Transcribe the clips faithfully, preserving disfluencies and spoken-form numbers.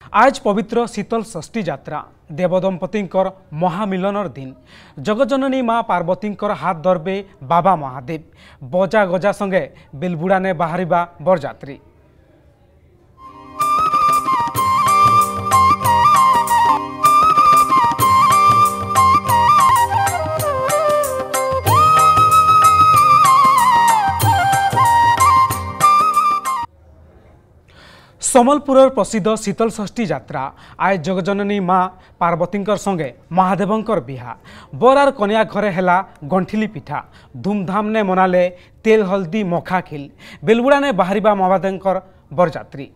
आज पवित्र शीतल षष्ठी यात्रा देवदंपतिंकर महामिलनर दिन जगजननी माँ पार्वतींकर हाथ धरबे बाबा महादेव बजा गजा संगे बेलबुड़ा ने बाहरिबा बरजात्री। सम्बलपुर प्रसिद्ध शीतल षष्ठी यात्रा आज जगजननी माँ पार्वतींकर संगे महादेवंकर बिहा बरार कन्या घरे हेला गंठिली पिठा धूमधाम ने मनाले तेल हल्दी मखा खिल बेलबुड़ा ने बाहरिबा महादेवंकर बरजात्री।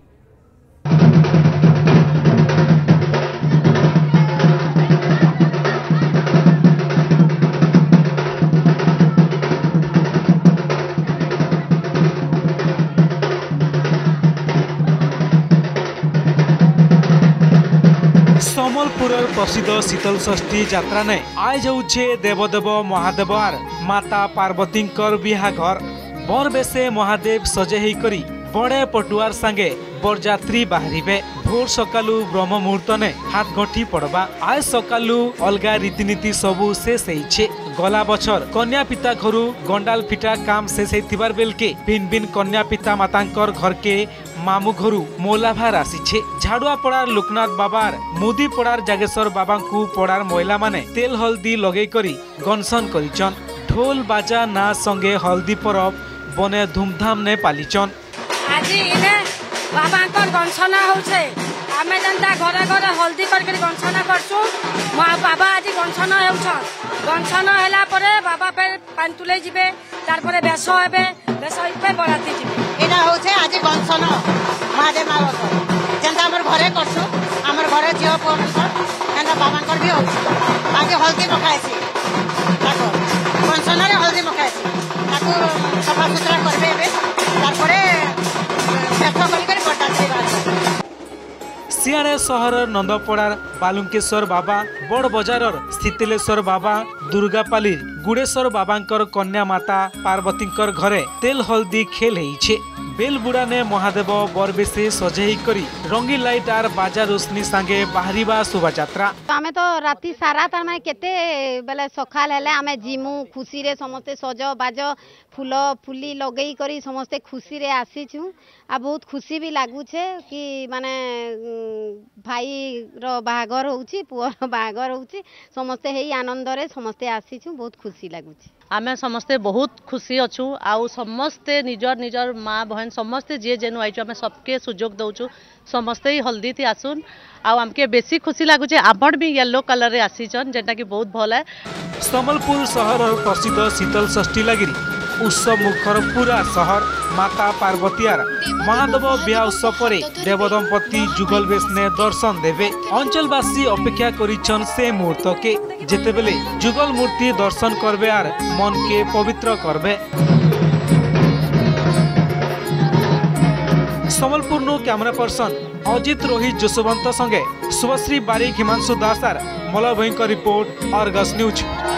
सम्बलपुर प्रसिद्ध शीतल षष्ठी यात्रा ने आज होछे देवदेव महादेव आर माता पार्वतींकर बिहा घर बर बेसे महादेव सजे करी बड़े पटुआर संगे बरजात्री बाहरिबे भोर सकालू ब्रह्म मुहूर्त ने हाथ गंठी पड़वा आज सकालू अलगा रीतिनीति सबू शेष होइछे गला बछर कन्या पिता घरु गंडाल फिटा काम शेष होइथिबार बेलके भिन भिन कन्या पिता मातांकर घर के मामू घरु मोलाभार आसीछे झाड़ुआ पड़ार लोकनाथ बाबार मुदी पड़ार जागेश्वर बाबा को पड़ार महिला माने तेल हल्दी लगे करी गनसन करिचन ढोल बाजा ना संगे हल्दी परब बने धूमधाम ने पालिचन। आज इने बाबा कर गनसना होछे आमे जनता घरे घरे हल्दी करके गनसना करछु बाबा आज गनसना होछन गनसना हैला परे बाबा पे पान तुले जिबे तार परे बेस हेबे बेस पे बराती जिबे एना होछे आज गनसना महादेव मावक जनता हमर घरे करछु हमर घरे जियो पन जनता बाबा कर भी होछ आज हल्दी मखाइसी ताको गनसना रे हल्दी मखाइसी ताको सफा सुथरा करबे बे तार परे सियाड़े सहर नंदपड़ार बालुंकेश्वर बाबा बड़ बजारर स्थितिलेश्वर बाबा दुर्गापाली गुड़ेश्वर बाबांकर कन्या माता पार्वतींकर घरे तेल हल्दी खेल होइछे बेलबुड़ा ने महादेव बरबेसे सजेई करी रंगी लाइट आर बाजा रोशनी संगे बाहरिबा शोभा यात्रा। आमे तो राती सारा तार माने केते बेले सखाल हेले आमे जिमु खुशी रे समस्ते सज बाज फूल फुली लगेई करी समस्ते खुशी रे आसीछु आ बहुत खुशी भी लागुछे कि माने भाई रो बाहागर होउची पुअर बाहागर होउची समस्ते हेई आनंद रे समस्ते आसीछु बहुत खुशी लागुची। आमे समस्ते बहुत खुशी अच्छु आउ समस्ते निजर निजर माँ बहन समस्ते जे जेनु आइछु आमे सबके सुजोग दउछु समस्ते ही हल्दी थी आसुन आउ हमके बेसी खुशी लागुचे आपण भी येलो कलर रे आसीचन जेटा कि बहुत भल है। सम्बलपुर शहर प्रसिद्ध शीतल षष्ठी लगिरी उत्सव मुखर पूरा शहर माता पार्वतीयार महादेव बिहा उत्सव पर देवदंपति जुगल बेश ने दर्शन देवे अंचलवासी अपेक्षा करिछन से मुहूर्त के जेते बेले जुगल मूर्ति दर्शन करबे आर मन के पवित्र करबे। सम्बलपुर नु कैमरा पर्सन अजित रोहित जसवंत संगे शुभश्री बारिक हिमांशु दास आर Malay Bhayankar report Argus news.